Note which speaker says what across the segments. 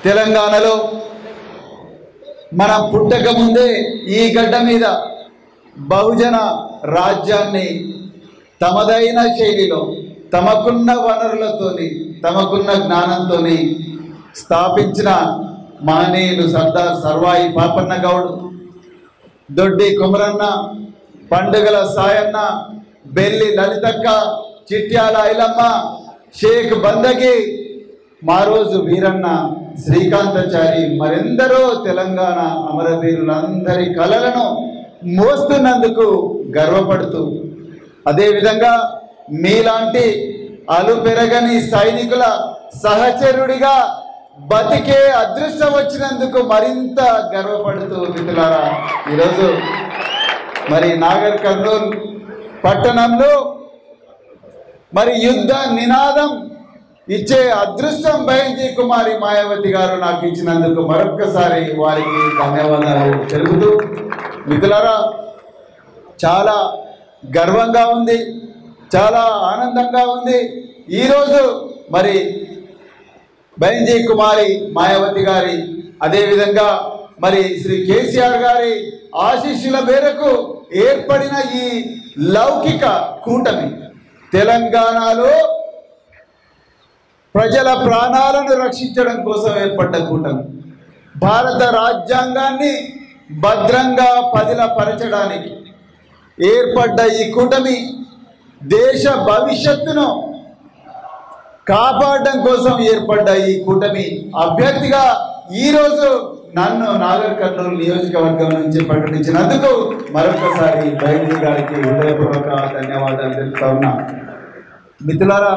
Speaker 1: తెలంగాణలో మనం పుట్టక ముందే ఈ గడ్డ మీద బహుజన రాజ్యాన్ని తమదైన శైలిలో తమకున్న వనరులతోని తమకున్న జ్ఞానంతోని స్థాపించిన మహనీయులు సర్దార్ సర్వాయి పాపన్న గౌడ్, దొడ్డి కుమరన్న, పండుగల సాయన్న, బెల్లి లలితక్క, చిట్యాల ఐలమ్మ, షేక్ బందగి, మారోజు వీరన్న, శ్రీకాంతాచారి, మరెందరో తెలంగాణ అమరవీరులందరి కలలను మోస్తున్నందుకు గర్వపడుతూ, అదేవిధంగా మీలాంటి అలుపెరగని సైనికుల సహచరుడిగా బతికే అదృష్టం వచ్చినందుకు మరింత గర్వపడుతూ మిత్రులారా, ఈరోజు మరి నాగర్ కర్నూల్ పట్టణంలో మరి యుద్ధ నినాదం ఇచ్చే అదృష్టం బైంజీ కుమారి మాయావతి గారు నాకు ఇచ్చినందుకు మరొక్కసారి వారికి ధన్యవాదాలు తెలుపుతూ, మిత్రులారా చాలా గర్వంగా ఉంది, చాలా ఆనందంగా ఉంది. ఈరోజు మరి బైంజీ కుమారి మాయావతి గారి, అదేవిధంగా మరి శ్రీ కేసీఆర్ గారి ఆశీస్సుల మేరకు ఏర్పడిన ఈ లౌకిక కూటమి తెలంగాణలో ప్రజల ప్రాణాలను రక్షించడం కోసం ఏర్పడ్డ కూటమి, భారత రాజ్యాంగాన్ని భద్రంగా పదిలపరచడానికి ఏర్పడ్డ ఈ కూటమి దేశ భవిష్యత్తును కాపాడడం కోసం ఏర్పడ్డ ఈ కూటమి అభ్యర్థిగా ఈరోజు నన్ను నాగర్ కర్నూలు నియోజకవర్గం నుంచి ప్రకటించినందుకు మరొకసారి బైంజీ గారికి హృదయపూర్వక ధన్యవాదాలు తెలుపుతా ఉన్నా. మిత్రులారా,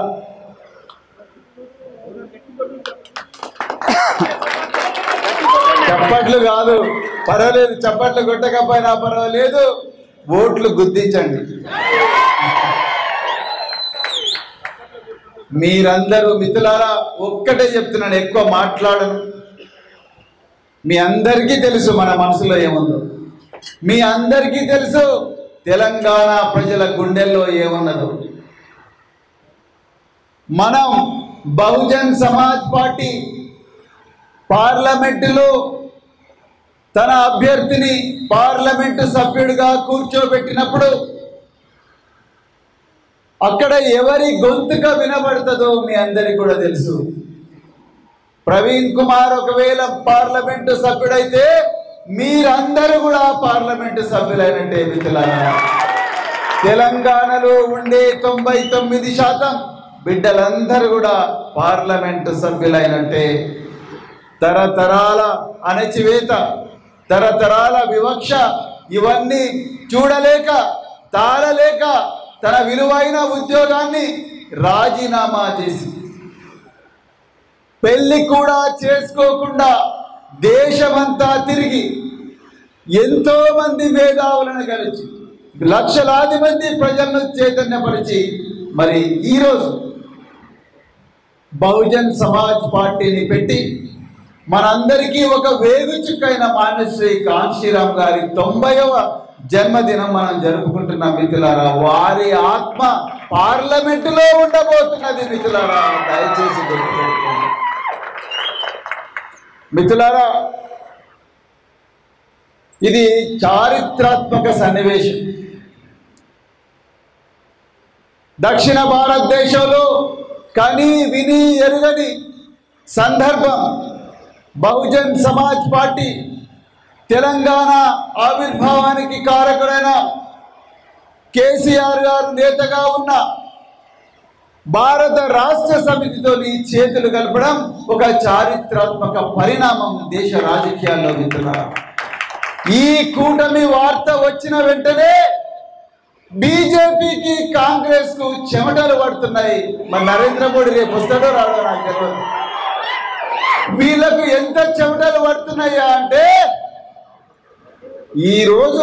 Speaker 1: చప్పట్లు కాదు పర్వాలేదు, చప్పట్లు కొట్టకపోయినా పర్వాలేదు, ఓట్లు గుర్తించండి. మీరందరూ మిత్రులారా ఒక్కటే చెప్తున్నాను, ఎక్కువ మాట్లాడను. మీ అందరికీ తెలుసు మన మనసులో ఏముందో, మీ అందరికీ తెలుసు తెలంగాణ ప్రజల గుండెల్లో ఏమున్నదో. మనం బహుజన్ సమాజ్ పార్టీ పార్లమెంటులో తన అభ్యర్థిని పార్లమెంటు సభ్యుడిగా కూర్చోబెట్టినప్పుడు అక్కడ ఎవరి గొంతుక వినబడుతుందో మీ అందరికీ కూడా తెలుసు. ప్రవీణ్ కుమార్ ఒకవేళ పార్లమెంటు సభ్యుడైతే మీరందరూ కూడా పార్లమెంటు సభ్యులైనట్టే మిత్రులారా. తెలంగాణలో ఉండే 99% బిడ్డలందరూ కూడా పార్లమెంటు సభ్యులైనట్టే. తరతరాల అణచివేత, తరతరాల వివక్ష ఇవన్నీ చూడలేక తాళలేక తన విలువైన ఉద్యోగాన్ని రాజీనామా చేసి పెళ్లి కూడా చేసుకోకుండా దేశమంతా తిరిగి ఎంతో మంది మేధావులను కలిసి లక్షలాది మంది ప్రజలను చైతన్యపరిచి మరి ఈరోజు బహుజన్ సమాజ్ పార్టీని పెట్టి మనందరికీ ఒక వేగుచుక్కైన మాన్యశ్రీ కాంశీరామ్ గారి 90వ జన్మదినం మనం జరుపుకుంటున్నాం మిత్రులారా. వారి ఆత్మ పార్లమెంటులో ఉండబోతున్నది మిత్రులారా, దయచేసి గుర్తుపెట్టుకోండి. మిత్రులారా, ఇది చారిత్రాత్మక సన్నివేశం. దక్షిణ భారతదేశంలో కని విని ఎరుగని సందర్భం. బహుజన్ సమాజ్ పార్టీ తెలంగాణ ఆవిర్భావానికి కారకుడైన కేసీఆర్ గారు నేతగా ఉన్న భారత రాష్ట్ర సమితితో చేతులు కలపడం ఒక చారిత్రాత్మక పరిణామం దేశ రాజకీయాల్లో మిత్రులారా. ఈ కూటమి వార్త వచ్చిన వెంటనే బీజేపీకి కాంగ్రెస్ కు చెమటలు పడుతున్నాయి. మరి నరేంద్ర మోడీ రేపు వస్తాడో రాడో నాకు తెలియదు. వీళ్ళకు ఎంత చెమటలు పడుతున్నాయా అంటే ఈరోజు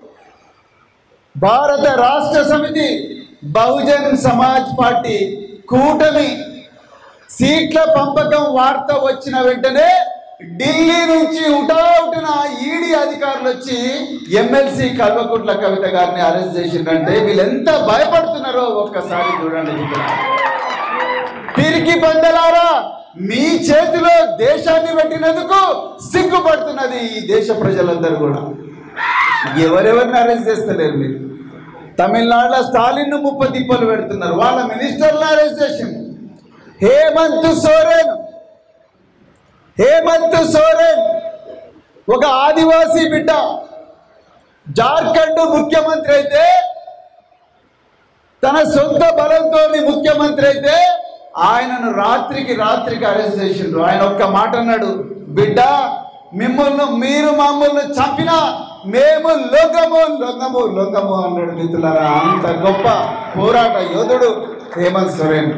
Speaker 1: భారత రాష్ట్ర సమితి బహుజన్ సమాజ్ పార్టీ కూటమి సీట్ల పంపకం వార్త వచ్చిన వెంటనే ఢిల్లీ నుంచి ఉటావుటిన ఈడీ అధికారులు వచ్చి ఎమ్మెల్సీ కల్వకుంట్ల కవిత గారిని అరెస్ట్ చేసిందంటే వీళ్ళు ఎంత భయపడుతున్నారో ఒక్కసారి చూడండి. పిరికి బందలారా, మీ చేతిలో దేశాన్ని పెట్టినందుకు సిగ్గుపడుతున్నది ఈ దేశ ప్రజలందరూ కూడా. ఎవరెవరిని అరెస్ట్ చేస్తలేరు మీరు. తమిళనాడులో స్టాలిన్ ముప్పతిప్పలు పెడుతున్నారు, వాళ్ళ మినిస్టర్ల అరెస్ట్ చేసింది. హేమంత్ సోరెన్ ఒక ఆదివాసీ బిడ్డ, జార్ఖండ్ ముఖ్యమంత్రి అయితే, తన సొంత బలంతో ముఖ్యమంత్రి అయితే ఆయనను రాత్రికి అరెస్ట్ చేసిండ్రు. ఆయన ఒక్క మాట అన్నాడు, బిడ్డ మీరు మమ్మల్ని చంపినా మేము లొంగము అన్నాడు. మిత్రులారా, అంత గొప్ప పోరాట యోధుడు హేమంత్ సోరెన్.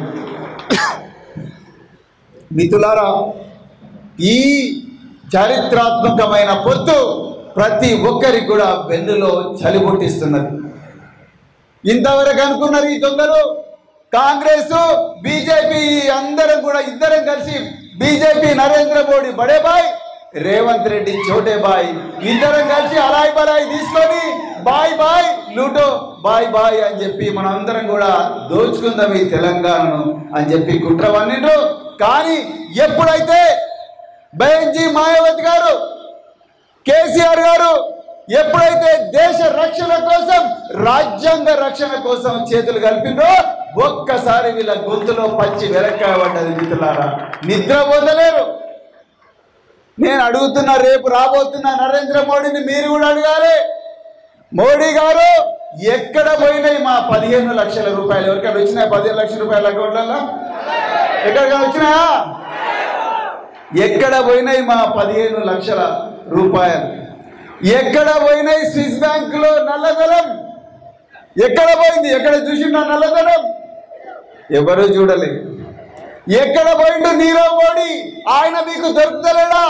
Speaker 1: మిత్రులారా, ఈ చారిత్రాత్మకమైన పొత్తు ప్రతి ఒక్కరికి కూడా వెన్నులో చలి పుట్టిస్తున్నది. ఇంతవరకు అనుకున్నారు ఈ దొంగలు, కాంగ్రెస్ బీజేపీ అందరం కూడా ఇద్దరం కలిసి, బీజేపీ నరేంద్ర మోడీ బడే బాయ్, రేవంత్ రెడ్డి చోటే బాయ్, ఇద్దరం కలిసి అలాయ్ బలాయ్ తీసుకొని బాయ్ లూటో బాయ్ అని చెప్పి మనం అందరం కూడా దోచుకుందాం ఈ తెలంగాణను అని చెప్పి కుట్రవన్నిండ్రు. కానీ ఎప్పుడైతే బెంజీ మాయావతి గారు, కేసీఆర్ గారు ఎప్పుడైతే దేశ రక్షణ కోసం, రాజ్యాంగ రక్షణ కోసం చేతులు కలిపిండ్రో ఒక్కసారి వీళ్ళ గొంతులో పచ్చి వెరక్కాయ పడ్డది. మిత్రులారా, నిద్ర పొందలేరు. నేను అడుగుతున్నా, రేపు రాబోతున్న నరేంద్ర మోడీని మీరు కూడా అడగాలి. మోడీ గారు, ఎక్కడ పోయినాయి మా 15 లక్షల రూపాయలు? ఎవరికైనా వచ్చినాయి 15 లక్షల రూపాయల అకౌంట్లలో? ఎక్కడికైనా వచ్చినాయా? ఎక్కడ పోయినాయి మా 15 లక్షల రూపాయలు? ఎక్కడ పోయినాయి స్విస్ బ్యాంకులో నల్లధనం? ఎక్కడ పోయింది? ఎక్కడ చూసిండా నల్లధనం? ఎవరు చూడలేదు. ఎక్కడ పోయిండు నీరవ్ మోడీ? ఆయన మీకు దొరుకుతలేడా?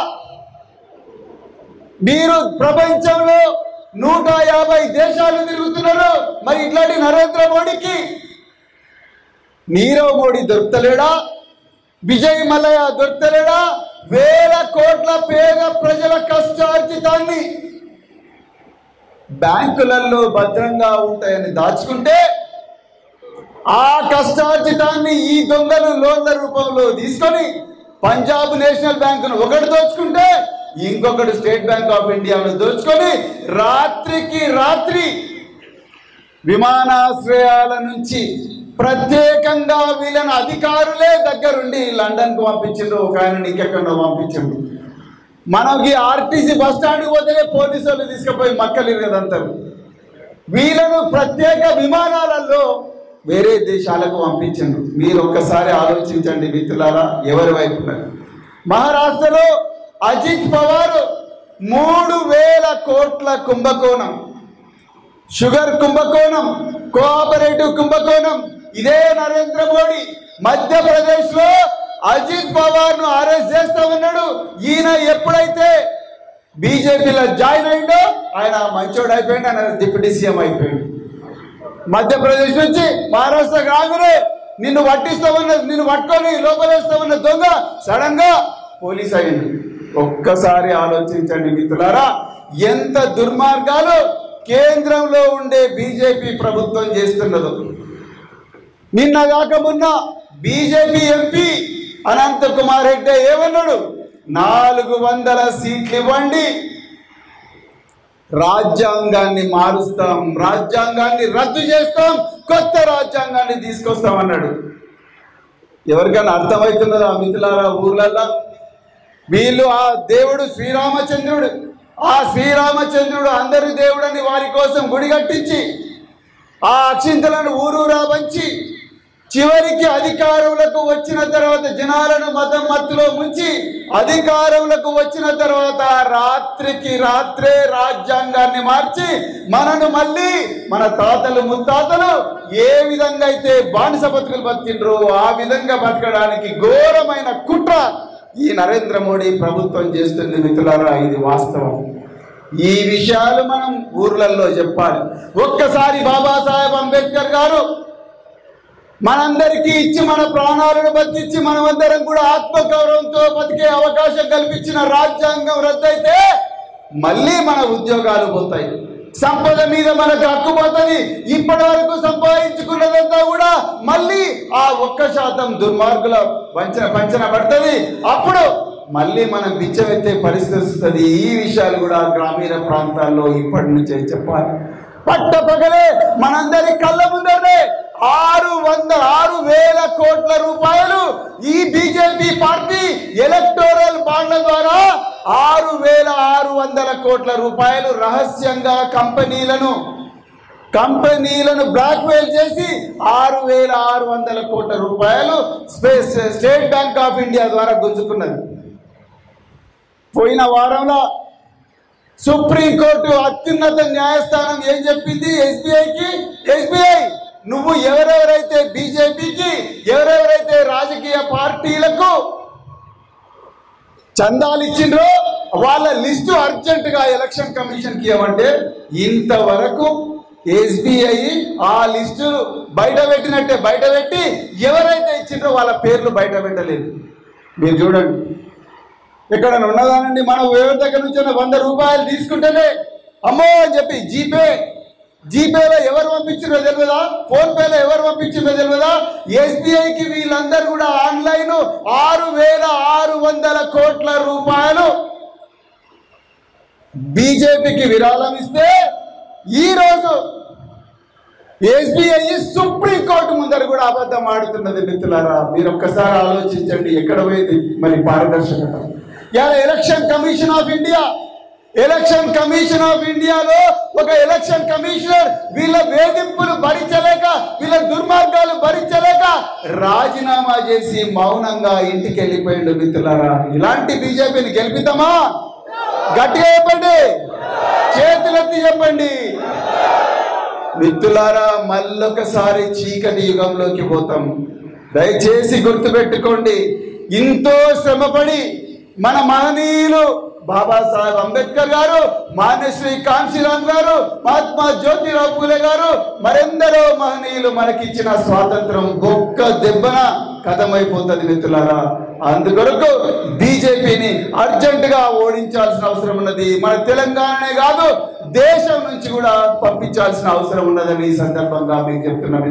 Speaker 1: మీరు ప్రపంచంలో 150 దేశాలు తిరుగుతున్నారు, మరి ఇట్లాంటి నరేంద్ర మోడీకి నీరవ్ మోడీ దొరుకుతలేడా? విజయ్ మల్లయ్య దొరుకుతలేడా? వేల కోట్ల పేద ప్రజల కష్టార్జితాన్ని బ్యాంకులలో భద్రంగా ఉంటాయని దాచుకుంటే, ఆ కష్టార్జితాన్ని ఈ దొంగలు లోన్ల రూపంలో తీసుకొని పంజాబ్ నేషనల్ బ్యాంకును ఒకటి దోచుకుంటే, ఇంకొకటి స్టేట్ బ్యాంక్ ఆఫ్ ఇండియాను దోచుకొని రాత్రికి రాత్రి విమానాశ్రయాల నుంచి ప్రత్యేకంగా వీళ్ళని అధికారులే దగ్గరుండి లండన్కు పంపించిండ్రు, ఒక ఆయన ఇంకెక్కడో పంపించిండ్రు. మనకి ఆర్టీసీ బస్ స్టాండ్కి పోతేనే పోలీసు వాళ్ళు తీసుకుపోయి మక్కలు కదంటారు. వీళ్ళను ప్రత్యేక విమానాలలో వేరే దేశాలకు పంపించండి. మీరు ఒక్కసారి ఆలోచించండి మిత్రులారా, ఎవరి వైపు. మహారాష్ట్రలో అజిత్ పవార్ 3000 కోట్ల కుంభకోణం, షుగర్ కుంభకోణం, కోఆపరేటివ్ కుంభకోణం. ఇదే నరేంద్ర మోడీ మధ్యప్రదేశ్లో అజిత్ పవార్ను అరెస్ట్ చేస్తా ఉన్నాడు. ఈయన ఎప్పుడైతే బీజేపీలో జాయిన్ అయిందో ఆయన మంచోడు అయిపోయింది, ఆయన డిప్యూటీ సీఎం అయిపోయింది. మధ్యప్రదేశ్ నుంచి మహారాష్ట్రకు రాగానే నిన్ను పట్టుకొని లోపలేస్తామన్న దొంగ సడన్ గా పోలీస్ అయింది. ఒక్కసారి ఆలోచించండి మిత్రులారా, ఎంత దుర్మార్గాలు కేంద్రంలో ఉండే బీజేపీ ప్రభుత్వం చేస్తున్నదో. నిన్న కాక మొన్న బీజేపీ ఎంపీ అనంత కుమార్ రెడ్డి ఏమన్నాడు? 400 సీట్లు ఇవ్వండి, రాజ్యాంగాన్ని మారుస్తాం, రాజ్యాంగాన్ని రద్దు చేస్తాం, కొత్త రాజ్యాంగాన్ని తీసుకొస్తాం అన్నాడు. ఎవరికైనా అర్థమవుతున్నదా మిత్రులారా? ఊర్లల్లో వీళ్ళు ఆ దేవుడు శ్రీరామచంద్రుడు, ఆ శ్రీరామచంద్రుడు అందరి దేవుడని వారి కోసం గుడి కట్టించి ఆ అక్షింతలను ఊరూరా పంచి చివరికి అధికారంలోకి వచ్చిన తర్వాత జనాలను మతం మత్తులో ముంచి అధికారంలోకి వచ్చిన తర్వాత రాత్రికి రాత్రే రాజ్యాంగాన్ని మార్చి మనను మళ్ళీ మన తాతలు ముత్తాతలు ఏ విధంగా అయితే బానిస బతుకులు బతికిండ్రో ఆ విధంగా బతకడానికి ఘోరమైన కుట్ర ఈ నరేంద్ర మోడీ ప్రభుత్వం చేస్తుంది మిత్రులారా. ఇది వాస్తవం. ఈ విషయాలు మనం ఊర్లలో చెప్పాలి. ఒక్కసారి బాబాసాహెబ్ అంబేద్కర్ గారు మనందరికీ ఇచ్చి మన ప్రాణాలను బతికించి మనమందరం కూడా ఆత్మగౌరవంతో బతికే అవకాశం కల్పించిన రాజ్యాంగం రద్దయితే మళ్ళీ మన ఉద్యోగాలు పోతాయి, సంపద మీద మనకు హక్కుపోతుంది. ఇప్పటి వరకు సంపాదించుకున్నదంతా కూడా మళ్ళీ ఆ 1% దుర్మార్గుల పంచన పడుతుంది. అప్పుడు మళ్ళీ మనం బిచ్చమెత్తే పరిస్థితి వస్తుంది. ఈ విషయాలు కూడా గ్రామీణ ప్రాంతాల్లో ఇప్పటి నుంచే చెప్పాలి. పట్టపగలే మనందరి కళ్ళ ముందరే 6,000 కోట్ల రూపాయలు ఈ బీజేపీ పార్టీ ఎలక్టోరల్ బాండ్ల ద్వారా 6,600 కోట్ల రూపాయలు రహస్యంగా కంపెనీలను బ్లాక్మెయిల్ చేసి 6,600 కోట్ల రూపాయలు స్టేట్ బ్యాంక్ ఆఫ్ ఇండియా ద్వారా గుంజుకున్నది. పోయిన వారంలో సుప్రీంకోర్టు అత్యున్నత న్యాయస్థానం ఏం చెప్పింది? ఎస్బీఐ నువ్వు ఎవరెవరైతే బీజేపీకి ఎవరెవరైతే రాజకీయ పార్టీలకు చందాలు ఇచ్చిండ్రో వాళ్ళ లిస్టు అర్జెంటుగా ఎలక్షన్ కమిషన్కి ఇవ్వమంటే ఇంతవరకు ఎస్బీఐ ఆ లిస్టు బయట పెట్టి ఎవరైతే ఇచ్చిండ్రో వాళ్ళ పేర్లు బయట పెట్టలేదు. మీరు చూడండి, ఎక్కడైనా ఉన్నదానండి మనం ఎవరి దగ్గర నుంచి 100 రూపాయలు తీసుకుంటేనే అమ్మో అని చెప్పి జీపేలో ఎవరు పంపించారో తెలియదా, ఫోన్పేలో ఎవరు పంపించారో తెలియదా. ఎస్బీఐకి వీళ్ళందరూ కూడా ఆన్లైన్ 6,600 కోట్ల రూపాయలు బీజేపీకి విరాళం ఇస్తే ఈరోజు ఎస్బీఐ సుప్రీంకోర్టు ముందర కూడా అబద్ధం ఆడుతున్నది. మిత్రులారా, మీరు ఒక్కసారి ఆలోచించండి, ఎక్కడ పోయింది మరి పారదర్శకత? ఇలా ఎలక్షన్ కమిషన్ ఆఫ్ ఇండియాలో ఒక ఎలక్షన్ కమిషనర్ వీళ్ళ వేధింపులు భరించలేక, వీళ్ళ దుర్మార్గాలు భరించలేక రాజీనామా చేసి మౌనంగా ఇంటికి వెళ్ళిపోయిండు. మిత్రులారా, ఇలాంటి బీజేపీని గెలిపిద్దామా? గట్టిగా చెప్పండి, చేతులెత్తి చెప్పండి. మిత్రులారా, మళ్ళొకసారి చీకటి యుగంలోకి పోతాం. దయచేసి గుర్తుపెట్టుకోండి, ఎంతో శ్రమపడి మన మహనీయులు బాబాసాహెబ్ అంబేద్కర్ గారు, మాన్యశ్రీ కాంశీరామ్ గారు, మహాత్మా జ్యోతిరావు పూలే గారు, మరెందరో మహనీయులు మనకిచ్చిన స్వాతంత్రం ఒక్క దెబ్బన కథమైపోతుంది. మిత్రులారా, అందుకొరకు బీజేపీని అర్జెంటుగా ఓడించాల్సిన అవసరం ఉన్నది. మన తెలంగాణనే కాదు, దేశం నుంచి కూడా పంపించాల్సిన అవసరం ఉన్నదని ఈ సందర్భంగా మీకు చెప్తున్నా.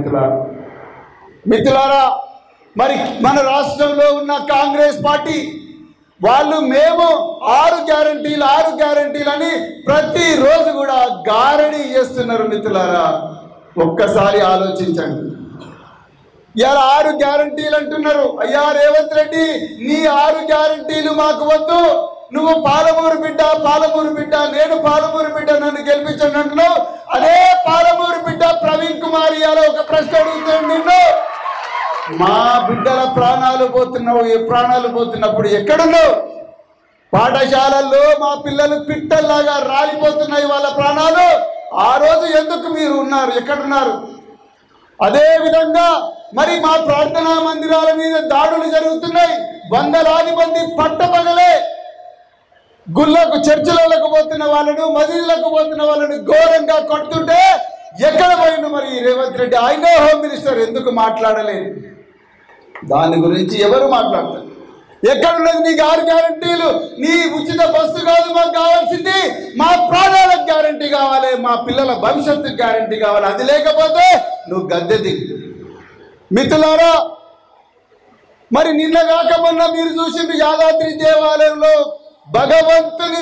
Speaker 1: మిత్రులారా, మరి మన రాష్ట్రంలో ఉన్న కాంగ్రెస్ పార్టీ వాళ్ళు మేము 6 గ్యారంటీలు అని ప్రతిరోజు కూడా గారడీ చేస్తున్నారు. మిత్రులారా, ఒక్కసారి ఆలోచించండి. ఇలా 6 గ్యారంటీలు అంటున్నారు. అయ్యా రేవంత్ రెడ్డి, నీ 6 గ్యారంటీలు మాకు వద్దు. నువ్వు పాలమూరు బిడ్డ, నేను పాలమూరు బిడ్డ, నన్ను గెలిపించండి అంటున్నావు. అదే పాలమూరు బిడ్డ ప్రవీణ్ కుమార్ ఇయాల ఒక ప్రశ్న అడుగుతాడు నిన్ను, మా బిడ్డల ప్రాణాలు పోతున్నప్పుడు ఎక్కడున్నావు? పాఠశాలల్లో మా పిల్లలు పిట్టల్లాగా రాలిపోతున్నాయి వాళ్ళ ప్రాణాలు. ఆ రోజు ఎందుకు మీరు ఉన్నారు? ఎక్కడున్నారు? అదే విధంగా మరి మా ప్రార్థనా మందిరాల మీద దాడులు జరుగుతున్నాయి. వందలాది మంది పట్టపగలే గుళ్ళకు, చర్చిలకు పోతున్న వాళ్ళను, మసీదులకు పోతున్న వాళ్ళను ఘోరంగా కొడుతుంటే ఎక్కడ పోయిండు మరి రేవంత్ రెడ్డి? ఆయన హోమ్ మినిస్టర్ ఎందుకు మాట్లాడలేదు? దాని గురించి ఎవరు మాట్లాడతారు? ఎక్కడున్నది నీ 6 గ్యారంటీలు? నీ ఉచిత బస్సు కాదు మాకు కావాల్సింది, మా ప్రాణాలకు గ్యారంటీ కావాలి, మా పిల్లల భవిష్యత్తు గ్యారంటీ కావాలి. అది లేకపోతే నువ్వు గద్దె దిగు. మిత్రులారా, మరి నిన్నగాక మొన్న మీరు చూసింది యాదాద్రి దేవాలయంలో భగవంతుని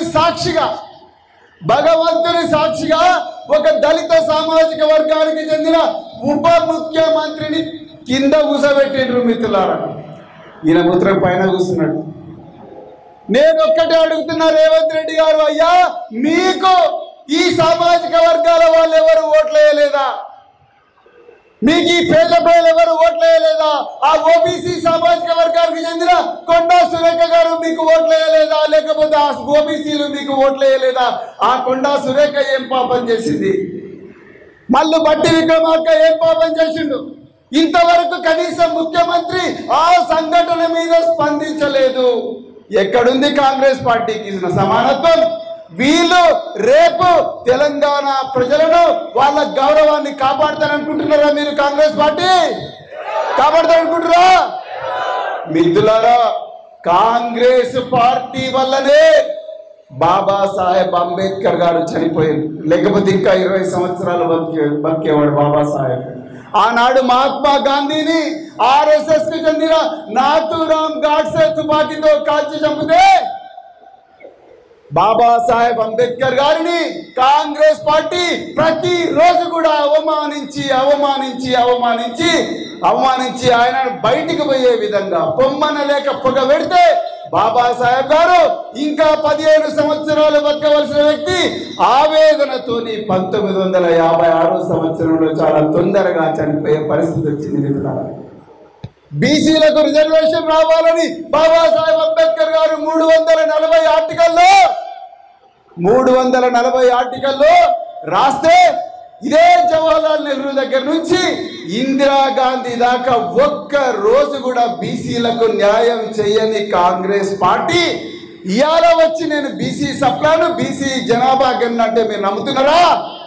Speaker 1: సాక్షిగా ఒక దళిత సామాజిక వర్గానికి చెందిన ఉప ముఖ్యమంత్రిని కింద కూసబెట్టిండ్రు. మిత్రులారా, ఈయన ముద్ర పైన కూర్చున్నాడు. నేను ఒక్కటే అడుగుతున్నా రేవంత్ రెడ్డి గారు, అయ్యా మీకు ఈ సామాజిక వర్గాల వాళ్ళు ఎవరు ఓట్లు వేయలేదా? మీకు ఈ పేద ప్రజలు ఎవరు ఓట్లు వేయలేదా? ఆ ఓబీసీ సామాజిక వర్గానికి చెందిన కొండా సురేఖ గారు మీకు ఓట్లు వేయలేదా? లేకపోతే ఆ ఓబీసీలు మీకు ఓట్లు వేయలేదా? ఆ కొండా సురేఖ ఏం పాపం చేసింది? మళ్ళీ బట్టి విక్రమార్క ఏం పాపం చేసిండు? ఇంతవరకు కనీసం ముఖ్యమంత్రి ఆ సంఘటన మీద స్పందించలేదు. ఎక్కడుంది కాంగ్రెస్ పార్టీకి సమానత్వం? వీళ్ళు రేపు తెలంగాణ ప్రజలను, వాళ్ళ గౌరవాన్ని కాపాడతారనుకుంటున్నారా? మీరు కాంగ్రెస్ పార్టీ కాపాడతారనుకుంటున్నారా? మిత్రులారా, కాంగ్రెస్ పార్టీ వల్లనే బాబాసాహెబ్ అంబేద్కర్ గారు చనిపోయారు, లేకపోతే ఇంకా 20 సంవత్సరాలు బతికేవాడు బాబాసాహెబ్. ఆనాడు మహాత్మా గాంధీని ఆర్ఎస్ఎస్ కి చెందిన నాథూరామ్ గాడ్సే తుపాకీతో కాల్చి చంపితే బాబాసాహెబ్ అంబేద్కర్ గారిని కాంగ్రెస్ పార్టీ ప్రతిరోజు కూడా అవమానించి ఆయన బయటికి పోయే విధంగా పొమ్మన లేక పొగ పెడితే బాబాసాహెబ్ గారు ఇంకా 15 సంవత్సరాలు బతకవలసిన వ్యక్తి ఆవేదనతోని 1956 సంవత్సరంలో చాలా తొందరగా చనిపోయే పరిస్థితి వచ్చింది. బీసీలకు రిజర్వేషన్ రావాలని బాబాసాహెబ్ అంబేద్కర్ గారు 340 ఆర్టికల్లో రాస్తే ఇదే జవహర్లాల్ నెహ్రూ దగ్గర నుంచి ఇందిరాగాంధీ దాకా ఒక్క రోజు కూడా బీసీలకు న్యాయం చేయని కాంగ్రెస్ పార్టీ ఇవాళ వచ్చి నేను బీసీ సప్లాను బీసీ జనాభా గణన అంటే మీరు నమ్ముతున్నారా?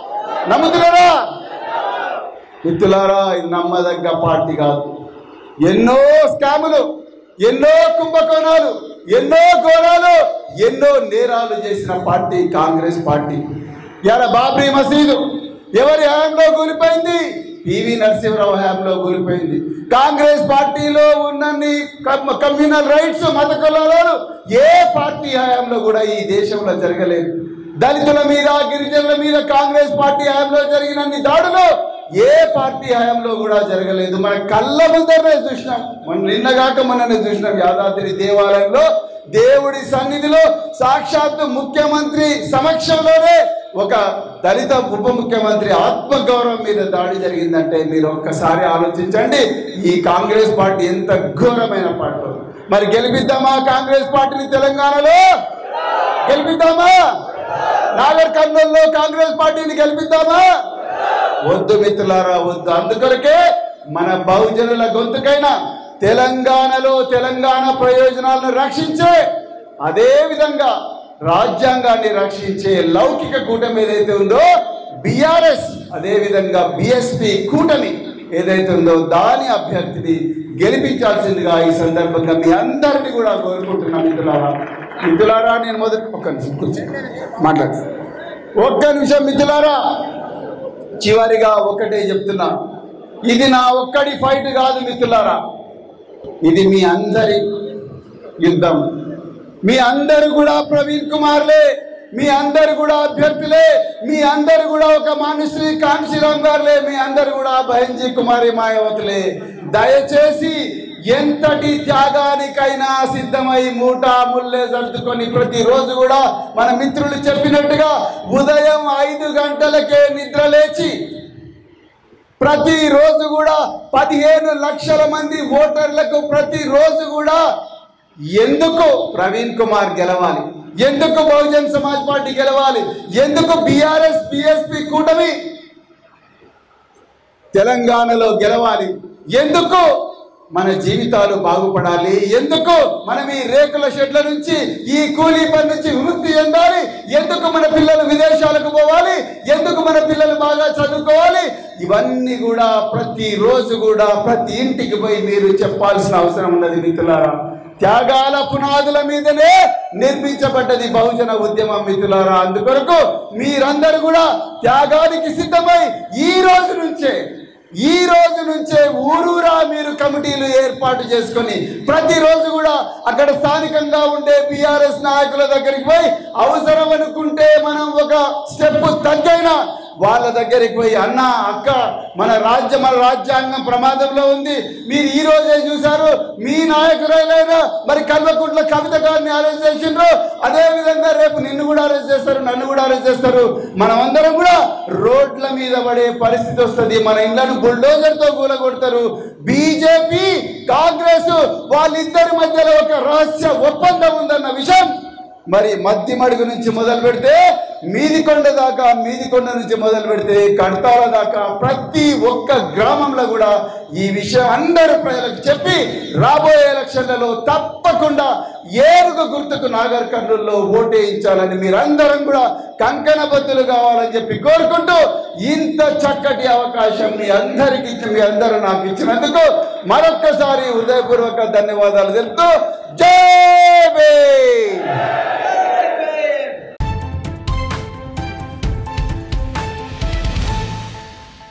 Speaker 1: మిత్రులారా, ఇది నమ్మదగ్గ పార్టీ కాదు. ఎన్నో స్కాములు, ఎన్నో కుంభకోణాలు, ఎన్నో ఘోరాలు, ఎన్నో నేరాలు చేసిన పార్టీ కాంగ్రెస్ పార్టీ. ఇవాళ బాబ్రీ మసీదు ఎవరి హయాంలో కూలిపోయింది? పివి నరసింహరావు హయాంలో కూలిపోయింది. కాంగ్రెస్ పార్టీలో ఉన్నన్ని కమ్యూనల్ రైట్స్, మత కులాలు ఏ పార్టీ హయాంలో కూడా ఈ దేశంలో జరగలేదు. దళితుల మీద, గిరిజనుల మీద కాంగ్రెస్ పార్టీ హయాంలో జరిగినన్ని దాడులు ఏ పార్టీ హయాంలో కూడా జరగలేదు. మన కళ్ళ ముందరనే చూసినాం. మొన్ననే చూసినాం. యాదాద్రి దేవాలయంలో దేవుడి సన్నిధిలో సాక్షాత్తు ముఖ్యమంత్రి సమక్షంలోనే ఒక దళిత ఉప ముఖ్యమంత్రి ఆత్మగౌరవం మీద దాడి జరిగిందంటే మీరు ఒక్కసారి ఆలోచించండి. ఈ కాంగ్రెస్ పార్టీ ఎంత ఘోరమైన పార్టీ. మరి గెలిపిద్దామా కాంగ్రెస్ పార్టీని? తెలంగాణలో గెలిపిద్దామా? నాగర్ కర్నూలులో కాంగ్రెస్ పార్టీని గెలిపిద్దామా? వద్దు మిత్రులారా, వద్దు. అందుకొరకే మన బహుజనుల గొంతుకైనా తెలంగాణలో తెలంగాణ ప్రయోజనాలను రక్షించే, అదే విధంగా రాజ్యాంగాన్ని రక్షించే లౌకిక కూటమి ఏదైతే ఉందో బీఆర్ఎస్, అదే విధంగా బీఎస్పీ కూటమి ఏదైతే ఉందో దాని అభ్యర్థిని గెలిపించాల్సిందిగా ఈ సందర్భంగా మీ అందరినీ కూడా కోరుకుంటున్నాను. మిత్రులారా, నేను ఒక్క నిమిషం మిత్రులారా, చివరిగా ఒకటే చెప్తున్నా, ఇది నా ఒక్కడి ఫైట్ కాదు మిత్రులారా, ఇది మీ అందరి యుద్ధం. మీ అందరు కూడా ప్రవీణ్ కుమార్లే, మీ అందరు కూడా అభ్యర్థులే, మీ అందరు కూడా ఒక మానుశ్రీ కాంశీరామ్ గారులే, మీ అందరు కూడా బహంజీ కుమారి మాయావతులే. దయచేసి ఎంతటి త్యాగానికైనా సిద్ధమై మూటా ముల్లే సర్దుకొని ప్రతిరోజు కూడా మన మిత్రులు చెప్పినట్టుగా ఉదయం 5 గంటలకే నిద్ర లేచి ప్రతిరోజు కూడా 15 లక్షల మంది ఓటర్లకు ప్రతిరోజు కూడా ఎందుకు ప్రవీణ్ కుమార్ గెలవాలి, ఎందుకు బహుజన్ సమాజ్ పార్టీ గెలవాలి, ఎందుకు బీఆర్ఎస్ బీఎస్పీ కూటమి తెలంగాణలో గెలవాలి, ఎందుకు మన జీవితాలు బాగుపడాలి, ఎందుకు మనం ఈ రేకుల షెడ్ల నుంచి ఈ కూలీ పని నుంచి విముక్తి చెందాలి, ఎందుకు మన పిల్లలు విదేశాలకు పోవాలి, ఎందుకు మన పిల్లలు బాగా చదువుకోవాలి, ఇవన్నీ కూడా ప్రతిరోజు కూడా ప్రతి ఇంటికి పోయి మీరు చెప్పాల్సిన అవసరం ఉన్నది మిత్రులారా. త్యాగాల పునాదుల మీదనే నిర్మించబడ్డది బహుజన ఉద్యమం మిత్రులారా. అందుకొరకు మీరందరూ కూడా త్యాగానికి సిద్ధమై ఈ రోజు నుంచే ఊరూరా మీరు కమిటీలు ఏర్పాటు చేసుకొని ప్రతిరోజు కూడా అక్కడ స్థానికంగా ఉండే బీఆర్ఎస్ నాయకుల దగ్గరికి పోయి అవసరం అనుకుంటే మనం ఒక స్టెప్ తగ్గైనా వాళ్ళ దగ్గరికి పోయి అన్న అక్క మన రాజ్యాంగం ప్రమాదంలో ఉంది, మీరు ఈ రోజే చూశారు మీ నాయకురాలైనా మరి కల్వకుంట్ల కవిత గారిని అరెస్ట్ చేసిండ్రు, అదే విధంగా రేపు నిన్ను కూడా అరెస్ట్ చేస్తారు, నన్ను కూడా అరెస్ట్ చేస్తారు, మనం అందరం కూడా రోడ్ల మీద పడే పరిస్థితి వస్తుంది, మన ఇళ్లను బుల్డోజర్తో కూలగొడతారు. బీజేపీ కాంగ్రెస్ వాళ్ళిద్దరి మధ్యలో ఒక రహస్య ఒప్పందం ఉందన్న విషయం మరి మద్దిమడుగు నుంచి మొదలు పెడితే మీదికొండ దాకా, మీదికొండ నుంచి మొదలు పెడితే కడతాల దాకా ప్రతి ఒక్క గ్రామంలో కూడా ఈ విషయం అందరు ప్రజలకు చెప్పి రాబోయే ఎలక్షన్లలో తప్పకుండా ఏనుగు గుర్తుకు నాగర్ కర్నూలులో ఓటేయించాలని మీరందరం కూడా కంకణబద్దులు కావాలని చెప్పి కోరుకుంటూ ఇంత చక్కటి అవకాశం మీ అందరూ నాకు ఇచ్చినందుకు మరొక్కసారి హృదయపూర్వక ధన్యవాదాలు తెలుపుతూ జై భీమ్.